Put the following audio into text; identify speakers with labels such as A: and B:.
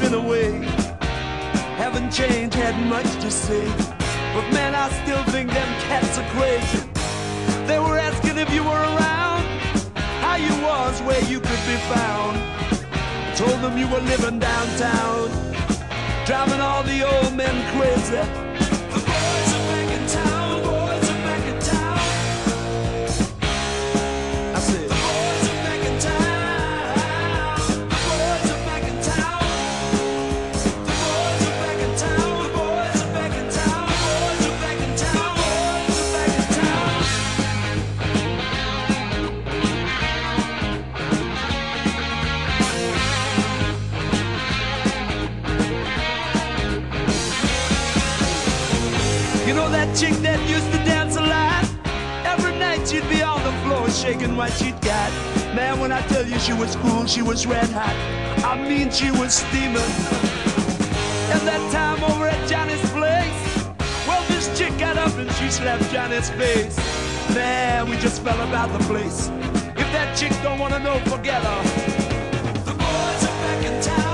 A: been away. Haven't changed, had much to say. But man, I still think them cats are crazy. They were asking if you were around, how you was, where you could be found. I told them you were living downtown, driving all the old men crazy. The boys are back in town, boys are back in town. I said, the boys are back in town, the boys are back in town. The boys are back in town, the boys are back in town, the boys are back in town, boys are back in town. You know that chick that used to dance a lot? Every night she'd be on the floor shaking what she'd got. Man, when I tell you she was cool, she was red hot. I mean, she was steaming. And that time over at Johnny's place, well, this chick got up and she slapped Johnny's face. Man, we just fell about the place. If that chick don't wanna know, forget her. The boys are back in town.